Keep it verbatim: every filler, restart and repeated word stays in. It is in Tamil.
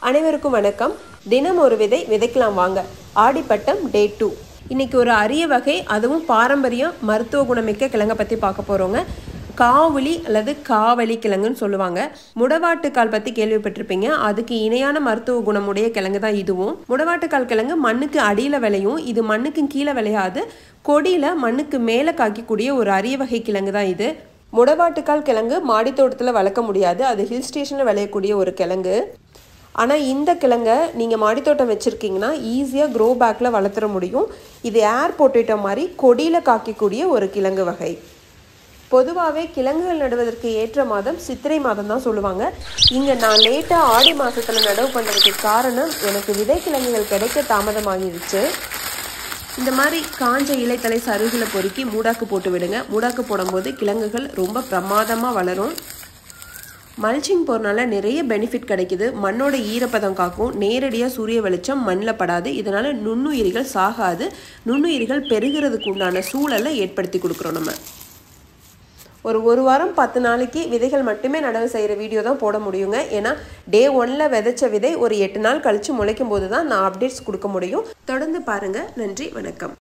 அனைவருக்கும் வணக்கம். தினம் ஒரு விதை விதைக்கலாம் வாங்க. ஆடிப்பட்டம் டே டூ. இன்னைக்கு ஒரு அரிய வகை, அதுவும் பாரம்பரியம் மருத்துவ குணமிக்க கிழங்கை பற்றி பார்க்க போகிறோங்க. காவலி அல்லது காவலி கிழங்குன்னு சொல்லுவாங்க. முடவாட்டுக்கால் பற்றி கேள்விப்பட்டிருப்பீங்க. அதுக்கு இணையான மருத்துவ குணமுடைய கிழங்கு தான் இதுவும். முடவாட்டுக்கால் கிழங்கு மண்ணுக்கு அடியில் விளையும். இது மண்ணுக்கு கீழே விளையாது, கொடியில் மண்ணுக்கு மேலே காய்க்கக்கூடிய ஒரு அரிய வகை கிழங்கு தான் இது. முடவாட்டுக்கால் கிழங்கு மாடி தோட்டத்தில் வளர்க்க முடியாது, அது ஹில் ஸ்டேஷனில் விளையக்கூடிய ஒரு கிழங்கு. ஆனால் இந்த கிழங்கை நீங்கள் மாடித்தோட்டம் வச்சுருக்கீங்கன்னா ஈஸியாக க்ரோ பேக்கில் வளர்த்துற முடியும். இது ஏர் பொட்டேட்டோ மாதிரி கொடியில் காய்க்கக்கூடிய ஒரு கிழங்கு வகை. பொதுவாகவே கிழங்குகள் நடுவதற்கு ஏற்ற மாதம் சித்திரை மாதம் தான் சொல்லுவாங்க. இங்கே நான் லேட்டாக ஆடி மாதத்தில் நடவு பண்ணுறதுக்கு காரணம் எனக்கு விதை கிழங்குகள் கிடைக்க தாமதமாகிடுச்சு. இந்த மாதிரி காஞ்ச இலைத்தலை சருகுகளை பொறுக்கி மூடாக்கு போட்டு விடுங்க. மூடாக்கு போடும்போது கிழங்குகள் ரொம்ப பிரமாதமாக வளரும். மல்ச்சிங் போறனால நிறைய பெனிஃபிட் கிடைக்குது. மண்ணோட ஈரப்பதம் காக்கும், நேரடியாக சூரிய வெளிச்சம் மண்ணில் படாது, இதனால் நுண்ணுயிரிகள் சாகாது, நுண்ணுயிரிகள் பெருகிறதுக்கு உண்டான சூழலை ஏற்படுத்தி கொடுக்குறோம். நம்ம ஒரு ஒரு வாரம் பத்து நாளைக்கு விதைகள் மட்டுமே நடவு செய்கிற வீடியோ தான் போட முடியுங்க. ஏன்னா டே ஒன்னில் விதைச்ச விதை ஒரு எட்டு நாள் கழித்து முளைக்கும் போது தான் நான் அப்டேட்ஸ் கொடுக்க முடியும். தொடர்ந்து பாருங்கள். நன்றி, வணக்கம்.